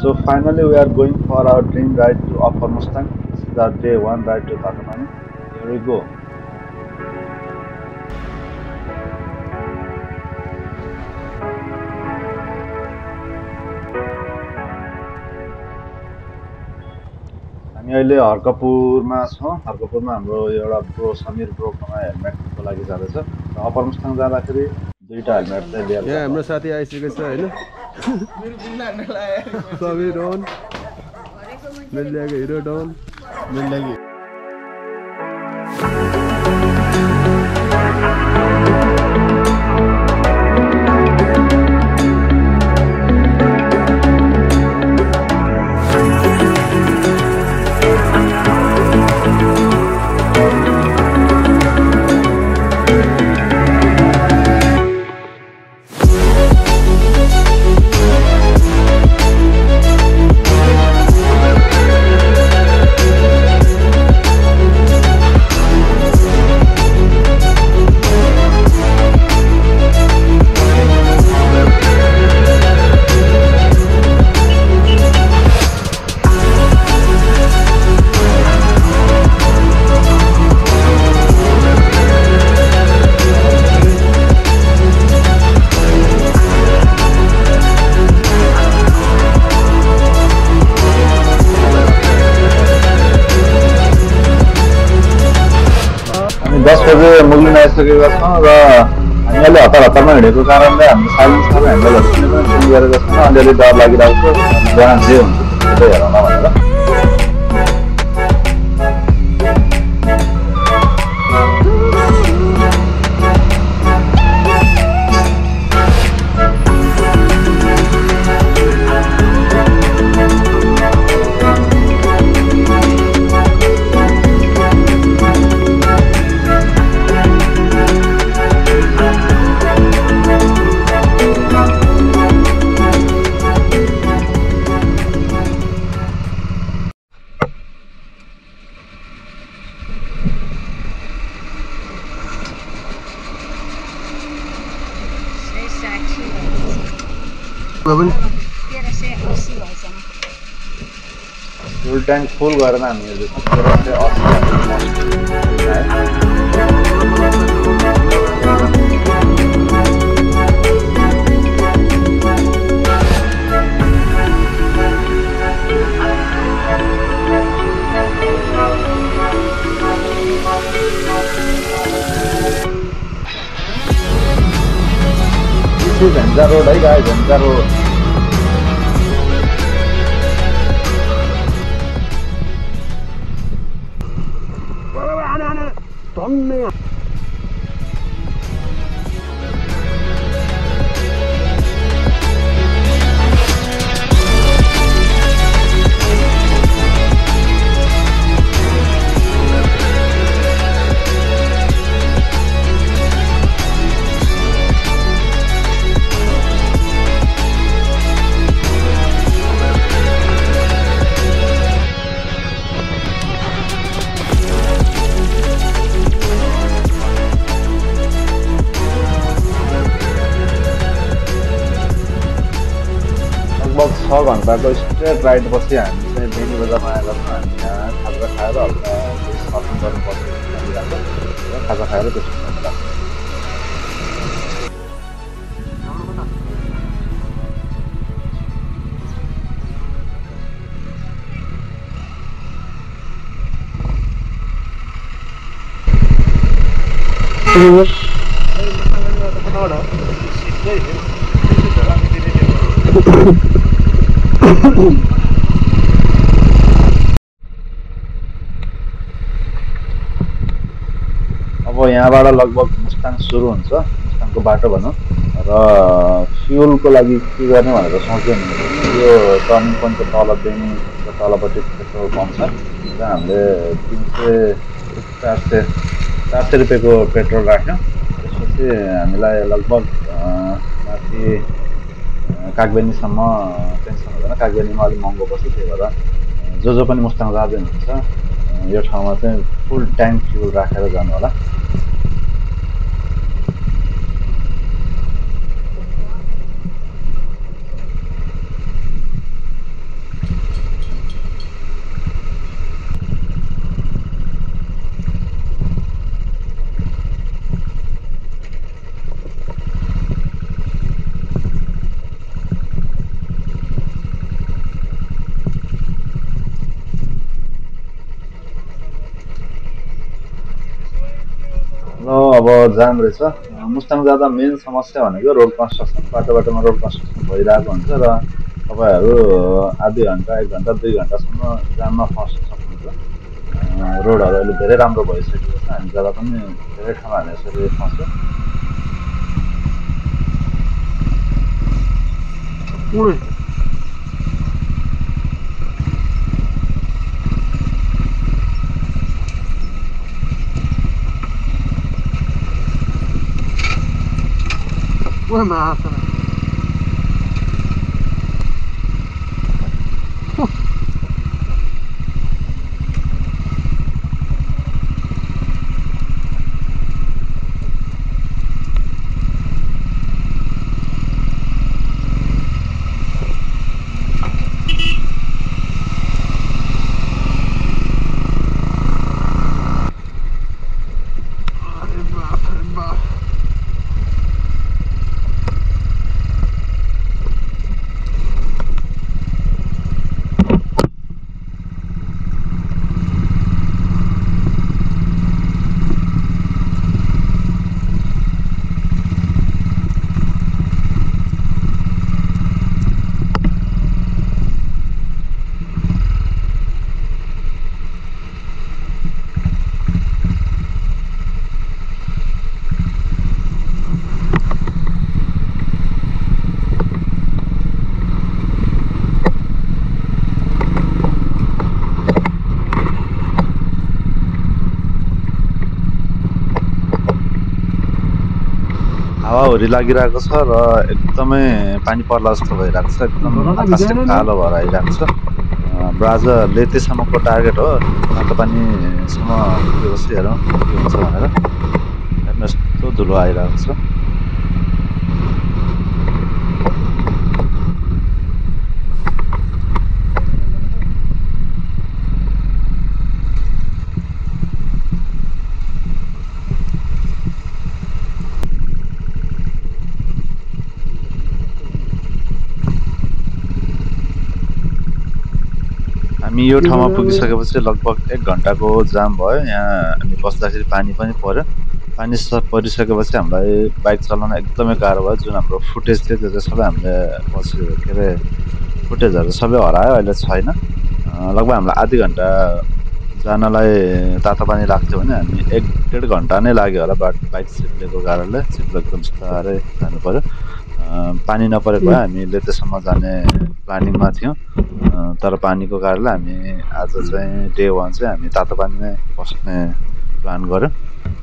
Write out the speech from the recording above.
So finally we are going for our dream ride to Upper Mustang. This is our day 1 ride to Tatopani. Here we go. हामी अहिले हर्कपुरमा छौँ। हर्कपुरमा हाम्रो एउटा bro Samir ब्रोकोमा हेलमेटको लागि जाँदैछ। र अप्पर मुस्ताङ जाँदाखेरि दुईटा हेलमेट चाहिँ लिएर यहाँ हाम्रो साथी आइसकेको छ हैन समीर डन मेलियाको हिरो डन मेलियाको मुगलिन आइसकेका छौँ र हामी अहिले हतारमा हिँडेको कारणले हाम्रो साइलेन्समा ह्यान्डलहरू पनि चेन्ज गरेको छैन। अलिअलि डर लागिरहेको छ जहाँ जे हुन्छ त्यो हेरौँला भनेर। फ्युल ट्याङ्क फुल गरेर हामी झन्झा रोड है गाई झन्झा रोड। लगभग 6 घन्टाको स्ट्रेट राइड पछि हामी चाहिँ बेनी बजारमा आएका छौँ। हामी यहाँ खाजा खाएर हल्का सर्फिङ गर्नुपर्छ लागिरहेको र खाजा खाएर त्यसपछि लाग्छ। अब यहाँबाट लगभग मुस्ताङ सुरु हुन्छ, मुस्ताङको बाटो भनौँ। र फ्युलको लागि के गर्ने भनेर सोच्यो भने यो टर्निङ पोइन्टको तल बेनीको तलपट्टि पेट्रोल पम्प छ जहाँ हामीले 400 रुपियाँको पेट्रोल राख्यौँ। त्यसपछि हामीलाई लगभग माथि कागबेनीसम्म टेन्सन हुँदैन। कागबेनीमा अलिक महँगो पर्छ, त्यही भएर जो पनि मुस्ताङ जाँदै हुनुहुन्छ यो ठाउँमा चाहिँ फुल ट्याङ्क फ्युल राखेर जानु होला। अब जाम रहेछ। मुस्ताङ जाँदा मेन समस्या भनेको रोड कन्स्ट्रक्सन, बाटोमा रोड कन्स्ट्रक्सन भइरहेको हुन्छ र तपाईँहरू आधी घन्टा 1 घन्टा 2 घन्टासम्म जाममा फस्न सक्नुहुन्छ। रोडहरू अहिले धेरै राम्रो भइसकेको छ। हामी जाँदा पनि धेरै ठाउँमा हामी यसरी फस्यौँ। Massa. हावाहुरी लागिरहेको छ र एकदमै पानी पर्ला जस्तो भइरहेको छ। एकदम आकाश चाहिँ कालो भएर आइरहेको छ। हाम्रो आज लेतेसम्मको टार्गेट हो। तातोपानीसम्म पुगेपछि हेरौँ के हुन्छ भनेर। हेर्नुहोस् यस्तो धुलो आइरहेको छ। हामी यो ठाउँमा पुगिसकेपछि लगभग 1 घन्टाको जाम भयो। यहाँ हामी बस्दाखेरि पानी पनि पर्यो। पानी परिसकेपछि हामीलाई बाइक चलाउन एकदमै गाह्रो भयो। जुन हाम्रो फुटेज थियो त्यो चाहिँ सबै हामीले पछि के अरे फुटेजहरू सबै हरायो, अहिले छैन। लगभग हामीलाई आधी घन्टा जानलाई तातोपानी लाग्थ्यो भने हामी 1-1.5 घन्टा नै लाग्यो होला। बाइक चिप्लेको कारणले चिप्लो एकदम बिस्तारै जानु पर्यो। पानी नपरेको भए हामी लेतेसम्म जाने प्लानिङमा थियौँ। तर पानीको कारणले हामी आज चाहिँ डे 1 चाहिँ हामी तातोपानीमै बस्ने प्लान गर्यौँ।